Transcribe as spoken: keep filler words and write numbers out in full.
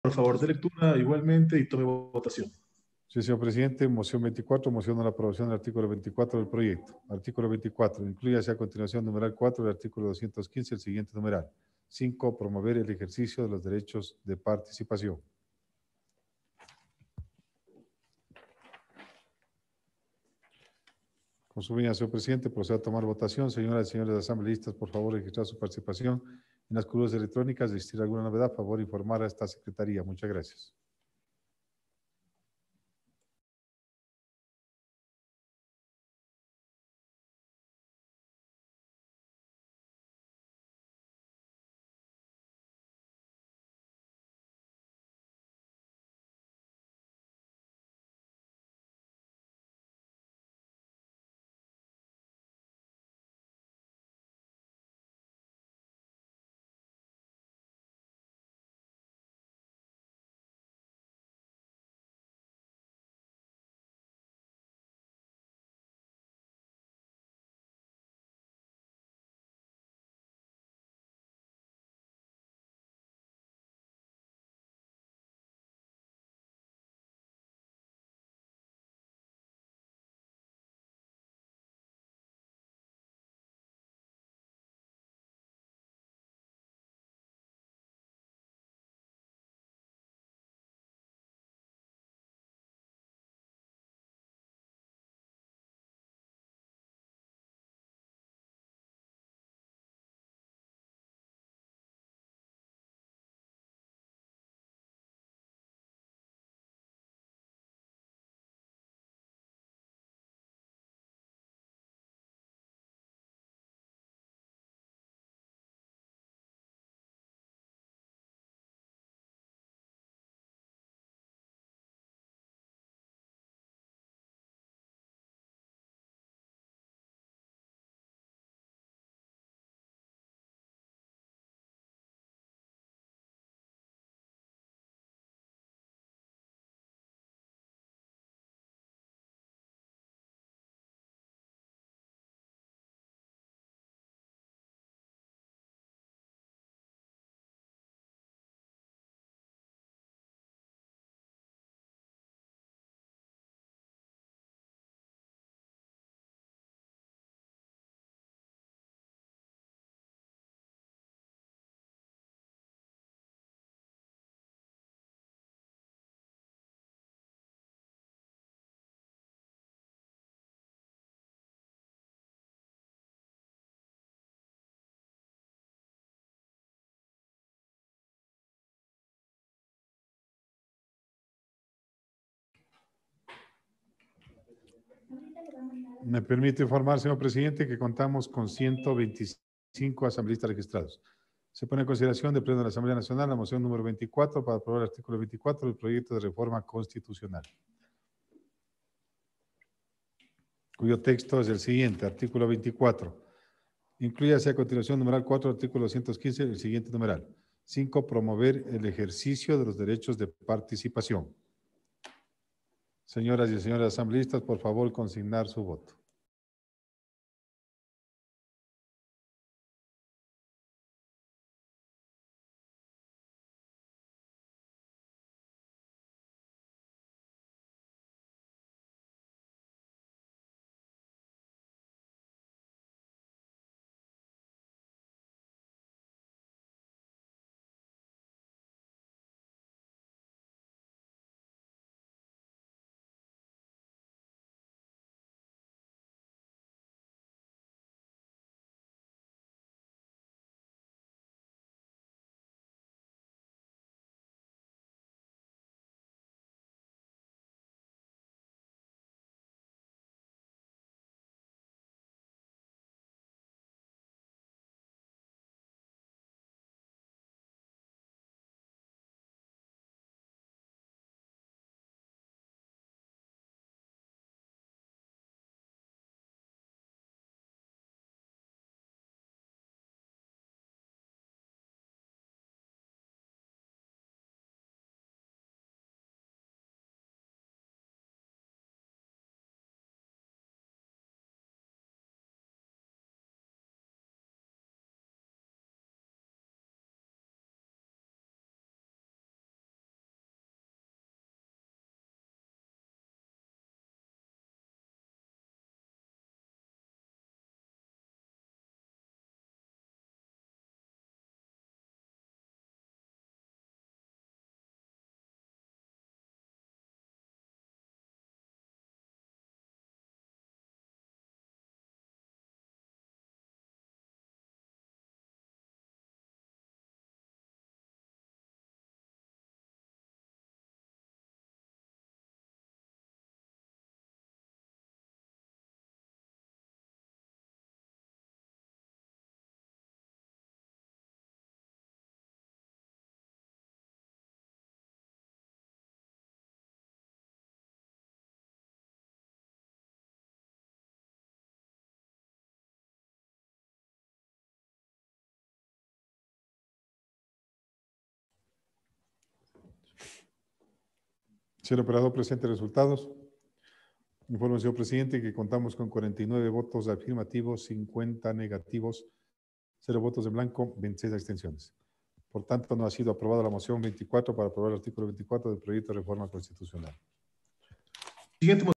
Por favor, de lectura igualmente y tome votación. Sí, señor presidente. Moción veinticuatro, moción a la aprobación del artículo veinticuatro del proyecto. Artículo veinticuatro. Incluyase a continuación numeral cuatro del artículo doscientos quince el siguiente numeral. cinco. Promover el ejercicio de los derechos de participación. Con su venia, señor presidente, procedo a tomar votación. Señoras y señores asambleístas, por favor, registrar su participación en las curules electrónicas. Si existir alguna novedad, por favor, informar a esta secretaría. Muchas gracias. Me permite informar, señor presidente, que contamos con ciento veinticinco asambleístas registrados. Se pone en consideración del Pleno de la Asamblea Nacional la moción número veinticuatro para aprobar el artículo veinticuatro del proyecto de reforma constitucional, cuyo texto es el siguiente. Artículo veinticuatro. Incluyase a continuación numeral cuatro, artículo doscientos quince, el siguiente numeral. cinco. Promover el ejercicio de los derechos de participación. Señoras y señores asambleístas, por favor, consignar su voto. Señor operador, presente resultados. Informe, señor presidente, que contamos con cuarenta y nueve votos afirmativos, cincuenta negativos, cero votos en blanco, veintiséis abstenciones. Por tanto, no ha sido aprobada la moción veinticuatro para aprobar el artículo veinticuatro del proyecto de reforma constitucional. Siguiente